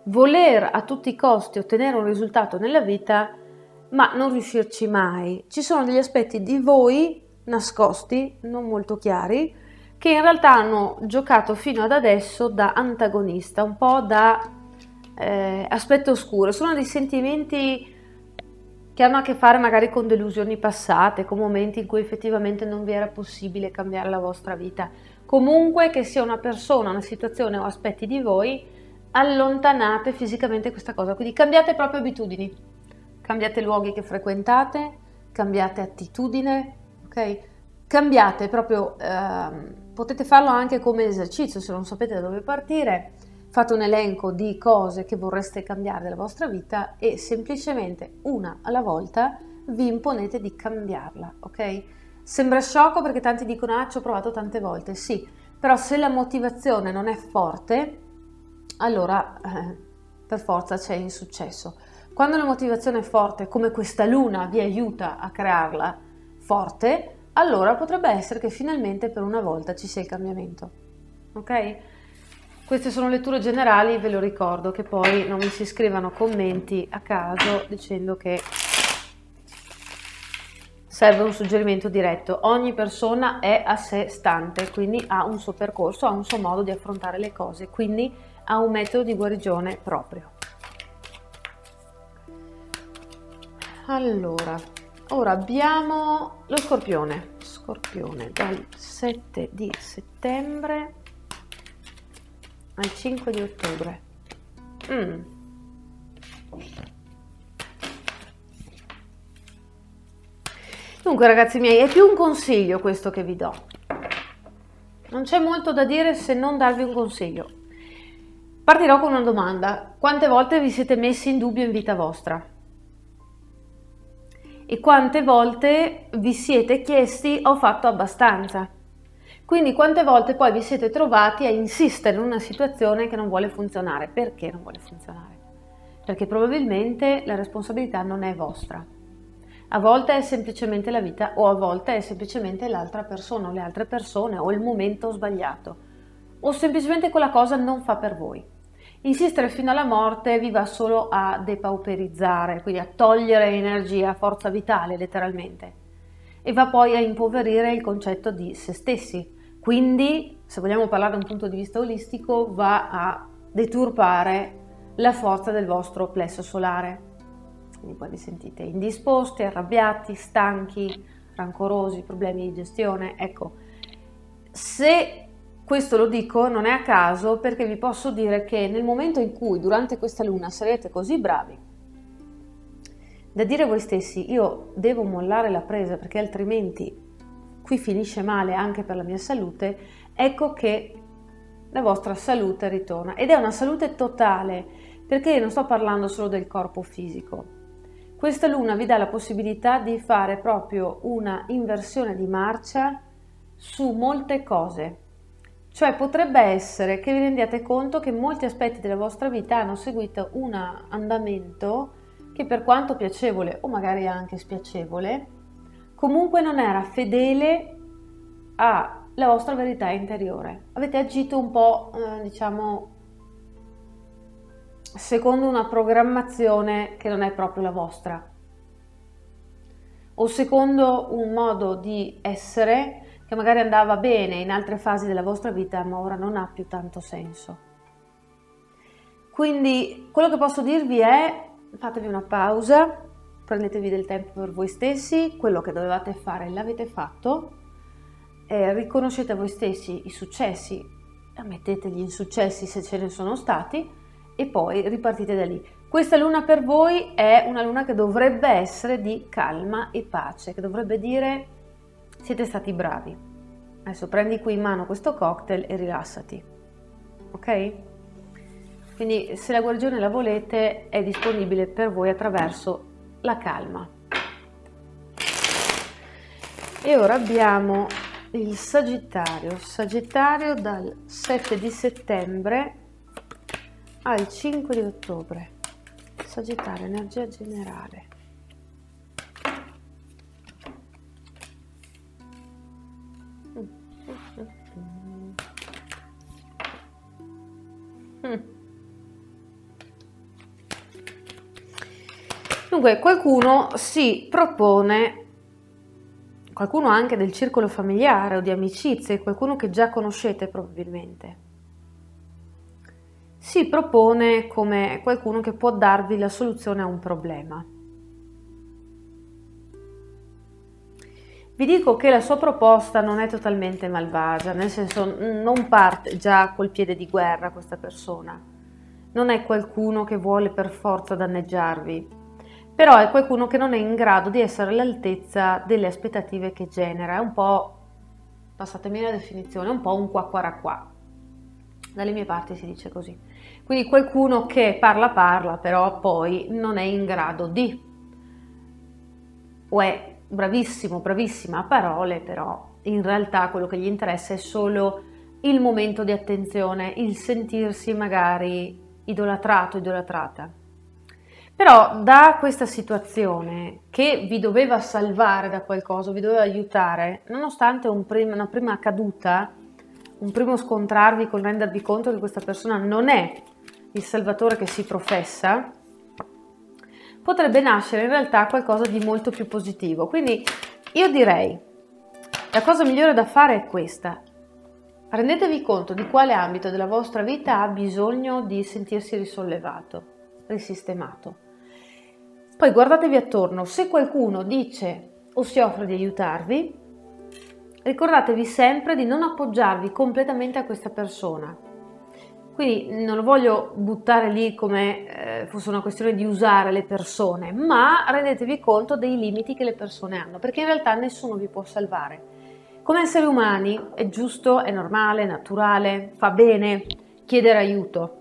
[SPEAKER 3] voler a tutti i costi ottenere un risultato nella vita, ma non riuscirci mai. Ci sono degli aspetti di voi nascosti, non molto chiari, che in realtà hanno giocato fino ad adesso da antagonista, un po' da aspetto oscuro. Sono dei sentimenti che hanno a che fare magari con delusioni passate, con momenti in cui effettivamente non vi era possibile cambiare la vostra vita. Comunque che sia una persona, una situazione o aspetti di voi, allontanate fisicamente questa cosa, quindi cambiate proprio abitudini, cambiate luoghi che frequentate, cambiate attitudine, ok? Cambiate proprio, potete farlo anche come esercizio, se non sapete da dove partire, fate un elenco di cose che vorreste cambiare nella vostra vita e semplicemente una alla volta vi imponete di cambiarla, ok? Sembra sciocco perché tanti dicono ci ho provato tante volte, sì, però se la motivazione non è forte, allora per forza c'è insuccesso. Quando la motivazione è forte, come questa luna vi aiuta a crearla forte, allora potrebbe essere che finalmente per una volta ci sia il cambiamento, ok? Queste sono letture generali, ve lo ricordo, che poi non mi si scrivano commenti a caso dicendo che serve un suggerimento diretto. Ogni persona è a sé stante, quindi ha un suo percorso, ha un suo modo di affrontare le cose, quindi ha un metodo di guarigione proprio. Allora, ora abbiamo lo Scorpione. Scorpione dal 7 di settembre al 5 di ottobre. Dunque ragazzi miei, è più un consiglio questo che vi do. Non c'è molto da dire se non darvi un consiglio. Partirò con una domanda. Quante volte vi siete messi in dubbio in vita vostra? E quante volte vi siete chiesti ho fatto abbastanza? Quindi quante volte poi vi siete trovati a insistere in una situazione che non vuole funzionare? Perché non vuole funzionare? Perché probabilmente la responsabilità non è vostra. A volte è semplicemente la vita o a volte è semplicemente l'altra persona o le altre persone o il momento sbagliato o semplicemente quella cosa non fa per voi. Insistere fino alla morte vi va solo a depauperizzare, quindi a togliere energia, forza vitale letteralmente, e va poi a impoverire il concetto di se stessi. Quindi, se vogliamo parlare da un punto di vista olistico, va a deturpare la forza del vostro plesso solare. Quindi poi vi sentite indisposti, arrabbiati, stanchi, rancorosi, problemi di gestione. Ecco, se questo lo dico non è a caso, perché vi posso dire che nel momento in cui durante questa luna sarete così bravi da dire a voi stessi io devo mollare la presa perché altrimenti qui finisce male anche per la mia salute, ecco che la vostra salute ritorna, ed è una salute totale, perché non sto parlando solo del corpo fisico. Questa luna vi dà la possibilità di fare proprio una inversione di marcia su molte cose. Cioè potrebbe essere che vi rendiate conto che molti aspetti della vostra vita hanno seguito un andamento che, per quanto piacevole o magari anche spiacevole, comunque non era fedele alla vostra verità interiore. Avete agito un po', diciamo, secondo una programmazione che non è proprio la vostra, o secondo un modo di essere che magari andava bene in altre fasi della vostra vita, ma ora non ha più tanto senso. Quindi quello che posso dirvi è: fatevi una pausa, prendetevi del tempo per voi stessi, quello che dovevate fare l'avete fatto, riconoscete a voi stessi i successi, ammettete gli insuccessi se ce ne sono stati e poi ripartite da lì. Questa luna per voi è una luna che dovrebbe essere di calma e pace, che dovrebbe dire siete stati bravi. Adesso prendi qui in mano questo cocktail e rilassati, ok? Quindi se la guarigione la volete è disponibile per voi attraverso la calma. E ora abbiamo il Sagittario dal 7 di settembre al 5 di ottobre. Sagittario, energia generale. Dunque, qualcuno si propone, qualcuno anche del circolo familiare o di amicizie, qualcuno che già conoscete probabilmente, si propone come qualcuno che può darvi la soluzione a un problema. Vi dico che la sua proposta non è totalmente malvagia, nel senso non parte già col piede di guerra questa persona, non è qualcuno che vuole per forza danneggiarvi, però è qualcuno che non è in grado di essere all'altezza delle aspettative che genera, è un po', passatemi la definizione, un po' un qua qua qua. Dalle mie parti si dice così. Quindi qualcuno che parla, però poi non è in grado di, o è bravissimo, bravissima a parole, però in realtà quello che gli interessa è solo il momento di attenzione, il sentirsi magari idolatrato, idolatrata. Però da questa situazione che vi doveva salvare da qualcosa, vi doveva aiutare, nonostante una prima caduta, un primo scontrarvi con rendervi conto che questa persona non è il salvatore che si professa, potrebbe nascere in realtà qualcosa di molto più positivo. Quindi io direi, la cosa migliore da fare è questa: rendetevi conto di quale ambito della vostra vita ha bisogno di sentirsi risollevato, risistemato. Poi guardatevi attorno, se qualcuno dice o si offre di aiutarvi, ricordatevi sempre di non appoggiarvi completamente a questa persona. Quindi non lo voglio buttare lì come fosse una questione di usare le persone, ma rendetevi conto dei limiti che le persone hanno, perché in realtà nessuno vi può salvare. Come esseri umani è giusto, è normale, è naturale, fa bene chiedere aiuto,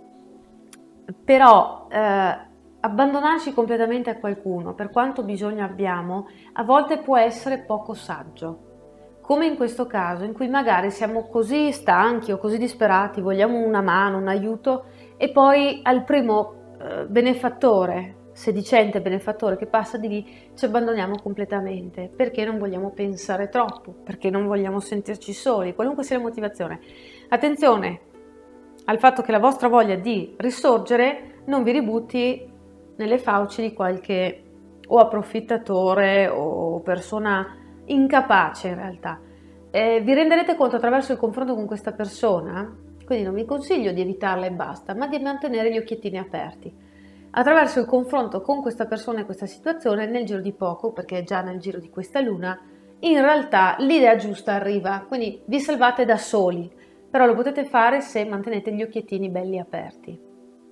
[SPEAKER 3] però abbandonarci completamente a qualcuno, per quanto bisogno abbiamo, a volte può essere poco saggio. Come in questo caso, in cui magari siamo così stanchi o così disperati, vogliamo una mano, un aiuto, e poi al primo benefattore, sedicente benefattore che passa di lì, ci abbandoniamo completamente, perché non vogliamo pensare troppo, perché non vogliamo sentirci soli, qualunque sia la motivazione. Attenzione al fatto che la vostra voglia di risorgere non vi ributti nelle fauci di qualche o approfittatore o persona incapace in realtà. Vi renderete conto attraverso il confronto con questa persona, quindi non vi consiglio di evitarla e basta, ma di mantenere gli occhiettini aperti. Attraverso il confronto con questa persona e questa situazione, nel giro di poco, perché è già nel giro di questa luna, in realtà l'idea giusta arriva, quindi vi salvate da soli, però lo potete fare se mantenete gli occhiettini belli aperti.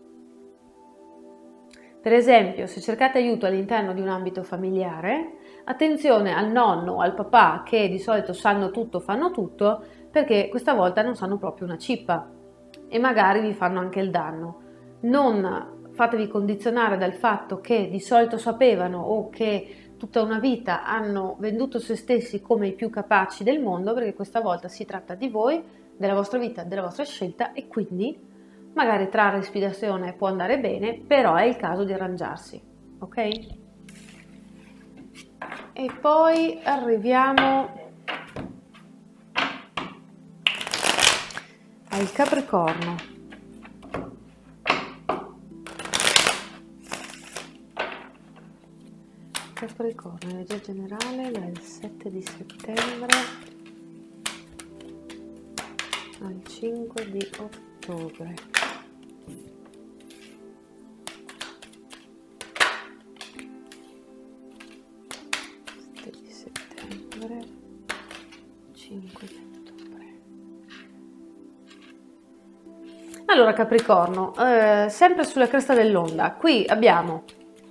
[SPEAKER 3] Per esempio, se cercate aiuto all'interno di un ambito familiare, attenzione al nonno o al papà che di solito sanno tutto, fanno tutto, perché questa volta non sanno proprio una cippa e magari vi fanno anche il danno. Non fatevi condizionare dal fatto che di solito sapevano o che tutta una vita hanno venduto se stessi come i più capaci del mondo, perché questa volta si tratta di voi, della vostra vita, della vostra scelta, e quindi magari trarre ispirazione può andare bene, però è il caso di arrangiarsi, ok? E poi arriviamo al Capricorno. Capricorno, energia generale dal 7 di settembre al 5 di ottobre. Di settembre, 5 di ottobre. Allora Capricorno, sempre sulla cresta dell'onda, qui abbiamo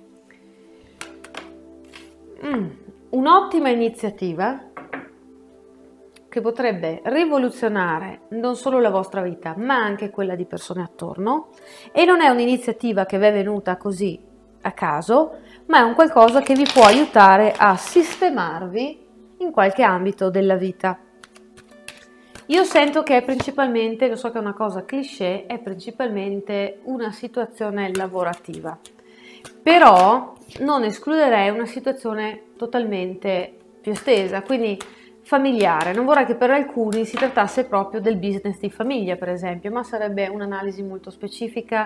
[SPEAKER 3] un'ottima iniziativa che potrebbe rivoluzionare non solo la vostra vita, ma anche quella di persone attorno, e non è un'iniziativa che vi è venuta così a caso, ma è un qualcosa che vi può aiutare a sistemarvi in qualche ambito della vita. Io sento che è principalmente, lo so che è una cosa cliché, è principalmente una situazione lavorativa, però non escluderei una situazione totalmente più estesa, quindi familiare. Non vorrei che per alcuni si trattasse proprio del business di famiglia, per esempio, ma sarebbe un'analisi molto specifica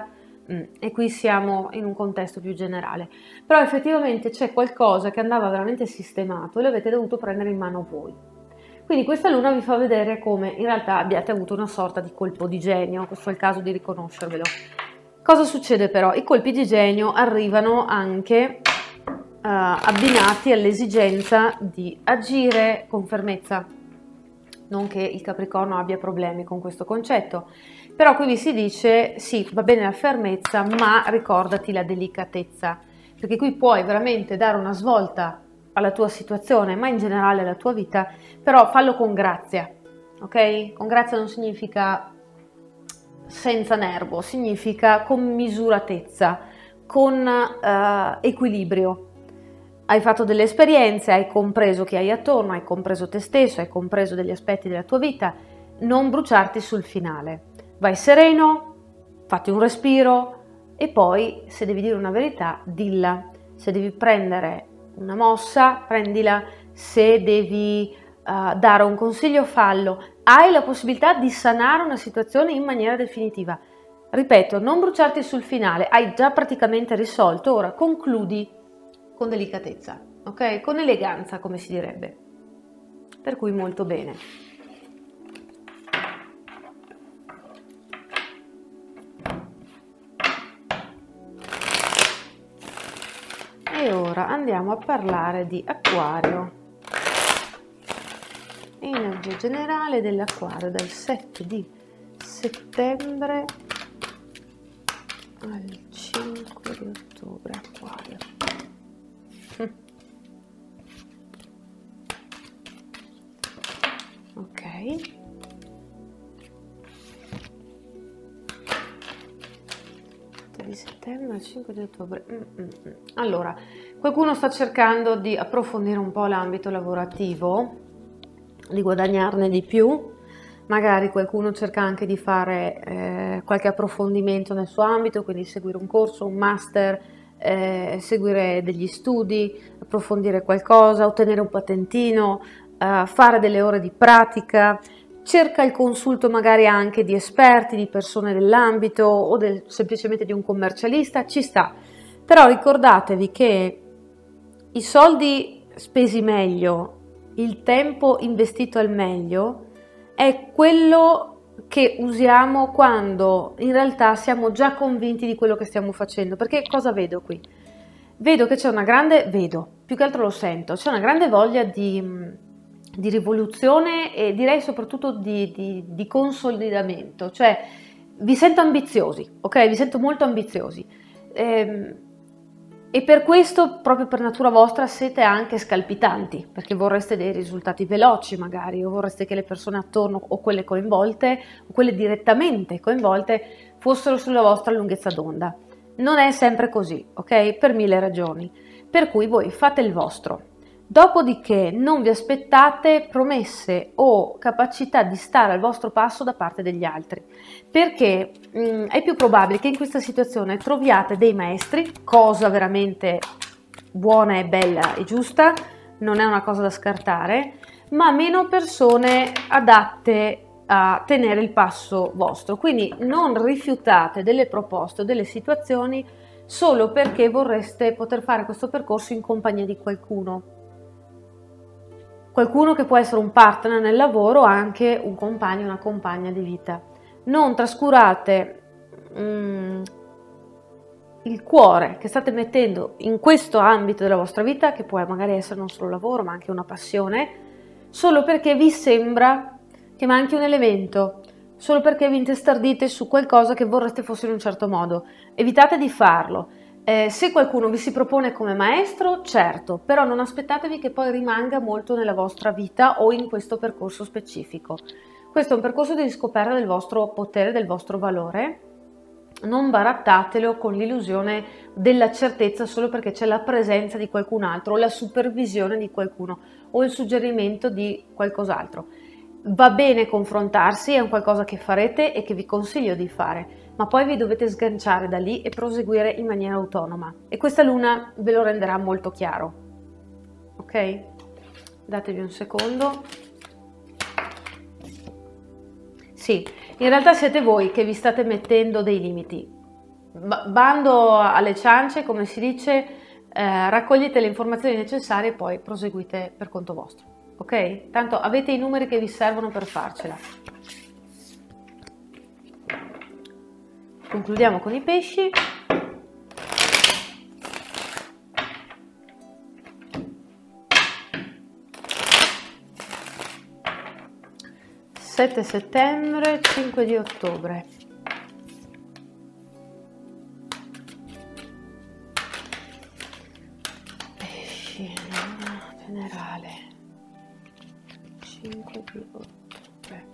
[SPEAKER 3] E qui siamo in un contesto più generale, però effettivamente c'è qualcosa che andava veramente sistemato e l'avete dovuto prendere in mano voi. Quindi questa luna vi fa vedere come in realtà abbiate avuto una sorta di colpo di genio, questo è il caso di riconoscervelo. Cosa succede però? I colpi di genio arrivano anche abbinati all'esigenza di agire con fermezza. Non che il Capricorno abbia problemi con questo concetto, però qui vi si dice sì, va bene la fermezza, ma ricordati la delicatezza, perché qui puoi veramente dare una svolta alla tua situazione, ma in generale alla tua vita, però fallo con grazia, ok? Con grazia non significa senza nervo, significa con misuratezza, con equilibrio. Hai fatto delle esperienze, hai compreso chi hai attorno, hai compreso te stesso, hai compreso degli aspetti della tua vita, non bruciarti sul finale. Vai sereno, fatti un respiro e poi, se devi dire una verità, dilla. Se devi prendere una mossa, prendila. Se devi dare un consiglio, fallo. Hai la possibilità di sanare una situazione in maniera definitiva. Ripeto, non bruciarti sul finale, hai già praticamente risolto, ora concludi con delicatezza, ok? Con eleganza, come si direbbe. Per cui molto bene. E ora andiamo a parlare di Acquario. Energia generale dell'Acquario dal 7 di settembre al 5 di ottobre. Acquario. Ok. Di settembre al 5 di ottobre. Allora, qualcuno sta cercando di approfondire un po' l'ambito lavorativo, di guadagnarne di più, magari qualcuno cerca anche di fare qualche approfondimento nel suo ambito, quindi seguire un corso, un master, seguire degli studi, approfondire qualcosa, ottenere un patentino, fare delle ore di pratica, cerca il consulto magari anche di esperti, di persone dell'ambito o semplicemente di un commercialista, ci sta. Però ricordatevi che i soldi spesi meglio, il tempo investito al meglio, è quello che usiamo quando in realtà siamo già convinti di quello che stiamo facendo. Perché cosa vedo qui? Vedo che c'è una grande, più che altro lo sento, c'è una grande voglia di rivoluzione e direi soprattutto di consolidamento, cioè vi sento ambiziosi, ok? Vi sento molto ambiziosi e per questo, proprio per natura vostra, siete anche scalpitanti, perché vorreste dei risultati veloci magari, o vorreste che le persone attorno o quelle coinvolte o quelle direttamente coinvolte fossero sulla vostra lunghezza d'onda. Non è sempre così, ok? Per 1000 ragioni, per cui voi fate il vostro. Dopodiché non vi aspettate promesse o capacità di stare al vostro passo da parte degli altri, perché è più probabile che in questa situazione troviate dei maestri, cosa veramente buona e bella e giusta, non è una cosa da scartare, ma meno persone adatte a tenere il passo vostro. Quindi non rifiutate delle proposte o delle situazioni solo perché vorreste poter fare questo percorso in compagnia di qualcuno. Qualcuno che può essere un partner nel lavoro o anche un compagno, una compagna di vita. Non trascurate il cuore che state mettendo in questo ambito della vostra vita, che può magari essere non solo lavoro ma anche una passione, solo perché vi sembra che manchi un elemento, solo perché vi intestardite su qualcosa che vorreste fosse in un certo modo. Evitate di farlo. Se qualcuno vi si propone come maestro, certo, però non aspettatevi che poi rimanga molto nella vostra vita o in questo percorso specifico. Questo è un percorso di riscoperta del vostro potere, del vostro valore. Non barattatelo con l'illusione della certezza solo perché c'è la presenza di qualcun altro o la supervisione di qualcuno o il suggerimento di qualcos'altro. Va bene confrontarsi, è un qualcosa che farete e che vi consiglio di fare, ma poi vi dovete sganciare da lì e proseguire in maniera autonoma e questa luna ve lo renderà molto chiaro, ok? Datevi un secondo. Sì, in realtà siete voi che vi state mettendo dei limiti, bando alle ciance, come si dice, raccogliete le informazioni necessarie e poi proseguite per conto vostro, ok? Tanto avete i numeri che vi servono per farcela. Concludiamo con i pesci. (7 settembre, 5 di ottobre). Pesci, generale, 5 di ottobre.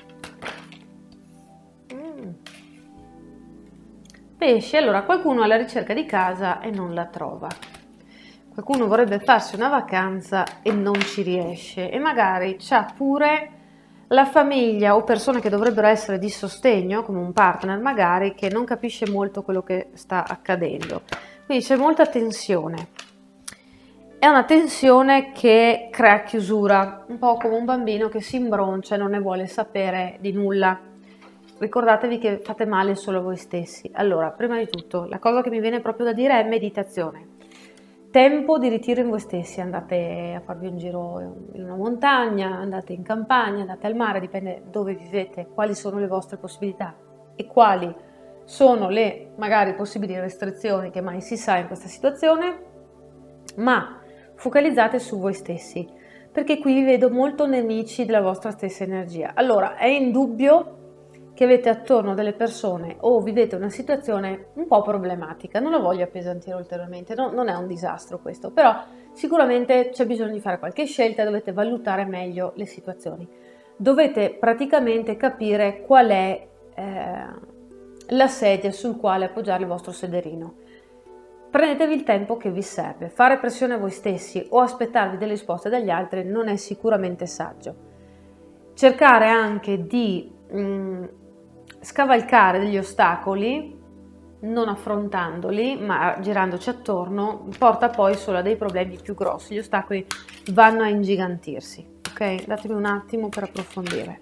[SPEAKER 3] Pesci, allora qualcuno è alla ricerca di casa e non la trova. Qualcuno vorrebbe farsi una vacanza e non ci riesce, e magari c'ha pure la famiglia o persone che dovrebbero essere di sostegno, come un partner magari, che non capisce molto quello che sta accadendo. Quindi c'è molta tensione. È una tensione che crea chiusura, un po' come un bambino che si imbroncia e non ne vuole sapere di nulla. Ricordatevi che fate male solo a voi stessi. Allora, prima di tutto, la cosa che mi viene proprio da dire è meditazione. Tempo di ritiro in voi stessi, andate a farvi un giro in una montagna, andate in campagna, andate al mare, dipende dove vivete, quali sono le vostre possibilità e quali sono le magari possibili restrizioni che mai si sa in questa situazione, ma focalizzate su voi stessi, perché qui vi vedo molto nemici della vostra stessa energia. Allora, è indubbio che avete attorno delle persone o vivete una situazione un po' problematica. Non la voglio appesantire ulteriormente, non è un disastro questo, però sicuramente c'è bisogno di fare qualche scelta, dovete valutare meglio le situazioni. Dovete praticamente capire qual è la sedia sul quale appoggiare il vostro sederino. Prendetevi il tempo che vi serve. Fare pressione a voi stessi o aspettarvi delle risposte dagli altri non è sicuramente saggio. Cercare anche di scavalcare degli ostacoli, non affrontandoli ma girandoci attorno, porta poi solo a dei problemi più grossi. Gli ostacoli vanno a ingigantirsi, ok? Datemi un attimo per approfondire.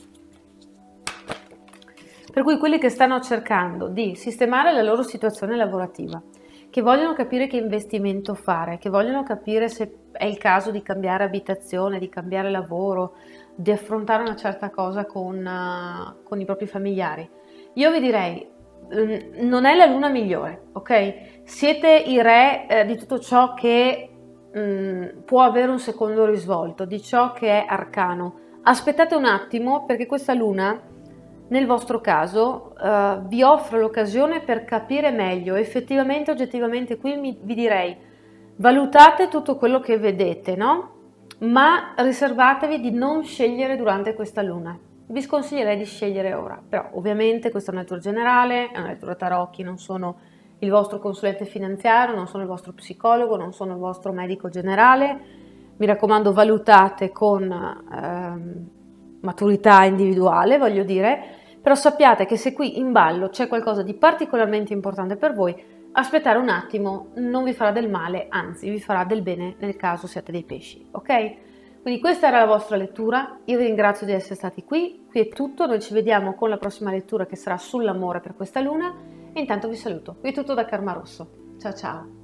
[SPEAKER 3] Per cui quelli che stanno cercando di sistemare la loro situazione lavorativa, che vogliono capire che investimento fare, che vogliono capire se è il caso di cambiare abitazione, di cambiare lavoro, di affrontare una certa cosa con i propri familiari, io vi direi, non è la luna migliore, ok? Siete i re di tutto ciò che può avere un secondo risvolto, di ciò che è arcano. Aspettate un attimo, perché questa luna, nel vostro caso, vi offre l'occasione per capire meglio. Effettivamente, oggettivamente, qui vi direi, valutate tutto quello che vedete, no? Ma riservatevi di non scegliere durante questa luna. Vi sconsiglierei di scegliere ora, però ovviamente questa è una lettura generale, è una lettura tarocchi, non sono il vostro consulente finanziario, non sono il vostro psicologo, non sono il vostro medico generale. Mi raccomando, valutate con maturità individuale, voglio dire, però sappiate che se qui in ballo c'è qualcosa di particolarmente importante per voi, aspettare un attimo non vi farà del male, anzi vi farà del bene nel caso siate dei pesci, ok? Quindi questa era la vostra lettura, io vi ringrazio di essere stati qui è tutto, noi ci vediamo con la prossima lettura che sarà sull'amore per questa luna e intanto vi saluto. Qui è tutto da Karma Rosso, ciao ciao!